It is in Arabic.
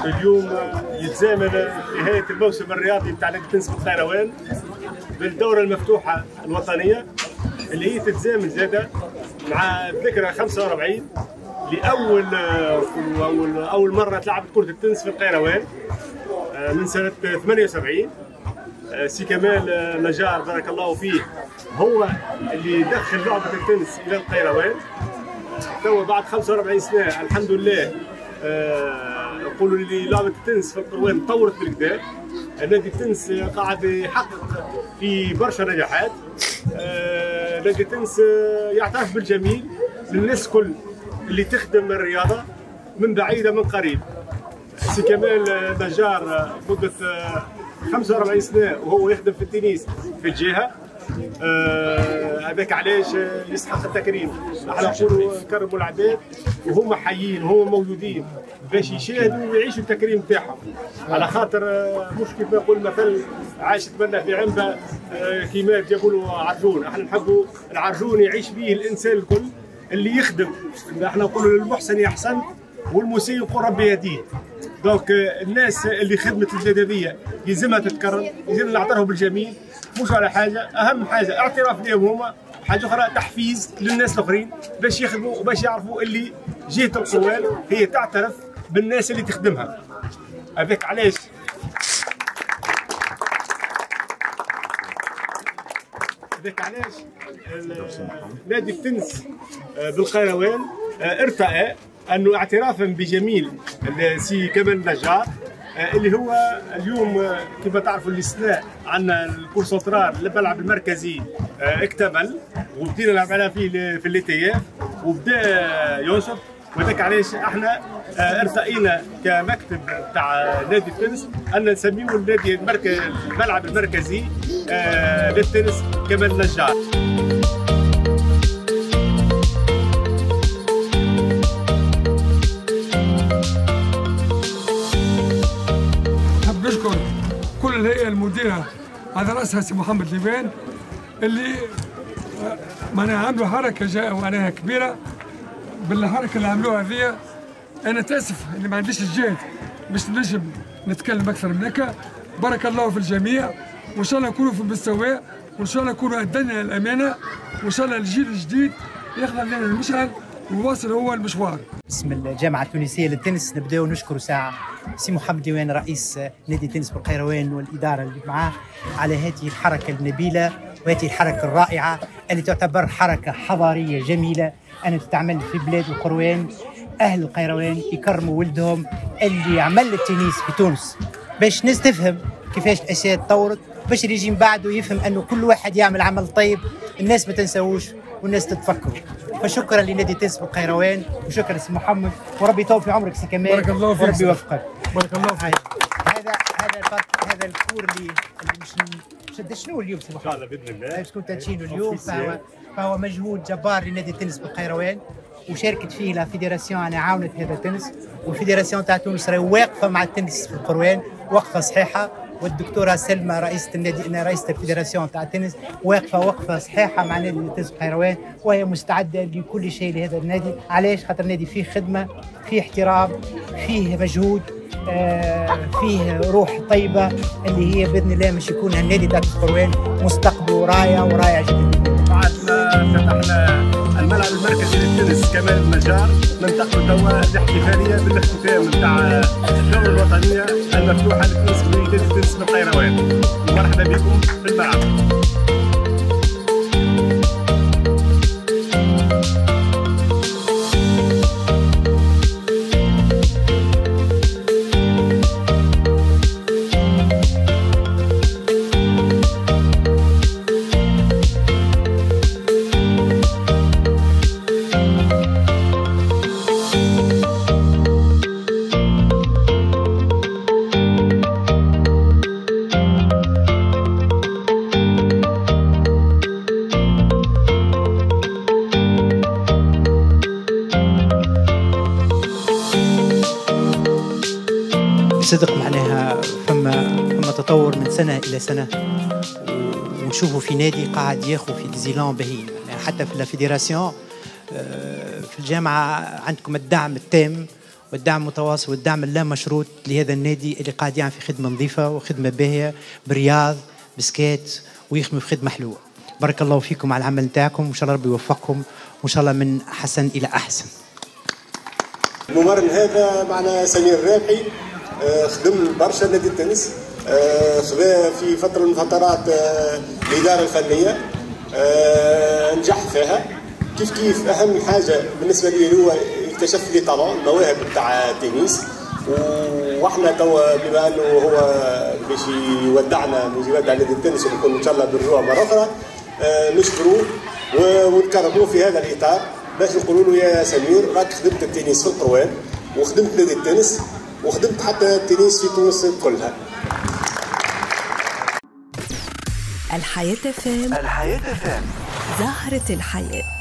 اليوم يتزامن نهاية الموسم الرياضي نتاع نادي التنس بالقيروان بالدورة المفتوحة الوطنية اللي هي تتزامن زادة مع الذكرى 45 لأول مرة تلعبت كرة التنس في القيروان من سنة 78. سي كمال نجار بارك الله فيه هو اللي دخل لعبة التنس إلى القيروان. توا بعد 45 سنة الحمد لله نقولوا لي لعبة التنس في القيروان تطورت بالكدا. نادي التنس قاعد يحقق في برشا نجاحات. نادي التنس يعترف بالجميل للناس كل اللي تخدم الرياضة من بعيدة من قريب. سي كمال نجار مدة 45 سنة وهو يخدم في التنس في الجهة. هذاك علاش يستحق التكريم. احنا نقولوا نكرموا العباد وهم حيين وهم موجودين باش يشاهدوا ويعيشوا التكريم تاعهم، على خاطر مش كيف ما نقول مثل عاش تبنى في عنبه كيما جابوا له عرجون. احنا نحبوا العرجون يعيش به الانسان الكل اللي يخدم. احنا نقولوا للمحسن يحسن والمسيء يقول ربي يهديه. دونك الناس اللي خدمت الجداديه يلزمها تتكرم، يلزمنا نعترفوا بالجميل مش على حاجه. اهم حاجه اعتراف لهم هما، حاجه اخرى تحفيز للناس الاخرين باش يخدموا وباش يعرفوا اللي جهه القوال هي تعترف بالناس اللي تخدمها. هذاك علاش نادي التنس بالقيروان ارتأى انه اعترافا بجميل سي كمال نجار اللي هو اليوم كما تعرفوا الاستثناء عندنا الكونسنترار الملعب المركزي اكتمل وبدينا نلعب على فيه في الليتياف وبدا ينشط. وذاك علاش احنا ارتئينا كمكتب تاع نادي التنس ان نسميه الملعب المركزي للتنس كمال نجار. نشكر كل الهيئة المديرة على رأسها سي محمد ليبان اللي معناها عملوا حركة جاءوا عليها كبيرة. بالحركة اللي عملوها هذه أنا تأسف اللي ما عنديش الجهد باش نجم نتكلم أكثر من هكا. بارك الله في الجميع وإن شاء الله نكونوا في المستوى وإن شاء الله نكونوا أدينا الأمانة وإن شاء الله الجيل الجديد يخلق لنا المشعل ويواصل هو المشوار. باسم الجامعة التونسية للتنس نبداو نشكر ساعة سي محمد ليوان رئيس نادي التنس بالقيروان والإدارة اللي معاه على هذه الحركة النبيلة وهذه الحركة الرائعة اللي تعتبر حركة حضارية جميلة أن تتعمل في بلاد القيروان. أهل القيروان يكرموا ولدهم اللي عمل التنس في تونس باش الناس تفهم كيفاش الأشياء تطورت باش اللي يجي من بعده يفهم أنه كل واحد يعمل عمل طيب الناس ما تنساوش والناس تتفكروا. فشكرا لنادي التنس بالقيروان وشكرا سي محمد وربي يطول في عمرك سي كمال. بارك الله فيك وربي يوفقك. بارك الله فيك. هذا الكور اللي مش شنو اليوم سي محمد؟ ان شاء الله باذن الله باش كنت تشينو اليوم. فهو مجهود جبار لنادي التنس بالقيروان وشاركت فيه لا فيدراسيون. انا عاونت هذا التنس والفيدراسيون تاع تونس راهي واقفه مع التنس في القيروان وقفه صحيحه. والدكتوره سلمى رئيسه النادي رئيسه الفيدراسيون تاع التنس واقفه وقفه صحيحه مع نادي التنس بالقيروان وهي مستعده لكل شيء لهذا النادي. علاش؟ خاطر النادي فيه خدمه فيه احترام فيه مجهود فيه روح طيبه اللي هي باذن الله باش يكون النادي تاع القيروان مستقبله رائع جدا. بعد ما فتحنا الملعب المركزي للتنس كمال النجار ننتقل توا الاحتفاليه بالاختتام نتاع الدوره الوطنيه المفتوحه للتنس بنادي التنس بالقيروان. مرحبا بكم في الملعب. صدق معناها فما تطور من سنة إلى سنة ونشوفوا في نادي قاعد ياخذ في ديزيلان باهيين. يعني حتى في الفيدراسيون في الجامعة عندكم الدعم التام والدعم المتواصل والدعم اللا مشروط لهذا النادي اللي قاعد يعمل في خدمة نظيفة وخدمة باهية برياض بسكات ويخدم في خدمة حلوة. بارك الله فيكم على العمل نتاعكم، وإن شاء الله ربي يوفقكم، وإن شاء الله من حسن إلى أحسن. الممرن هذا معنا سمير الرابحي، خدم برشا نادي التنس، خذا في فترة من فترات الإدارة الفنية، نجح فيها. كيف أهم حاجة بالنسبة لي هو اكتشف لي طالون مواهب نتاع التنس، واحنا توا بما انه هو باش يودعنا نادي التنس ونكون ان شاء الله بالرجوع مرة أخرى، نشكروه ونكرموه في هذا الإطار باش نقولوا له يا سمير راك خدمت التنس في القروان وخدمت نادي التنس وخدمت حتى التنس في تونس كلها. الحياة FM، زهرة الحياة.